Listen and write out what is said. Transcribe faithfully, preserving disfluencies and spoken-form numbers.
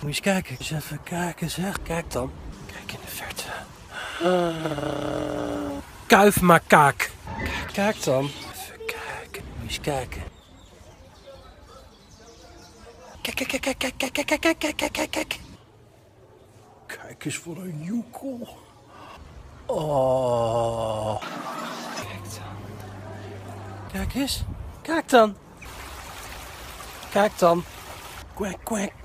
je eens kijken. Eens even kijken zeg. Kijk dan. Kijk in de verte. Uh, kuifmakaak. Kijk, kijk dan. Even kijken. Moet je eens kijken. Kijk, kijk, kijk, kijk, kijk, kijk, kijk, kijk, kijk, kijk, kijk, kijk. Kijk eens voor een joekel. Oh. Kijk dan. Kijk eens. Kijk dan. Kijk dan. Kwek, kwek.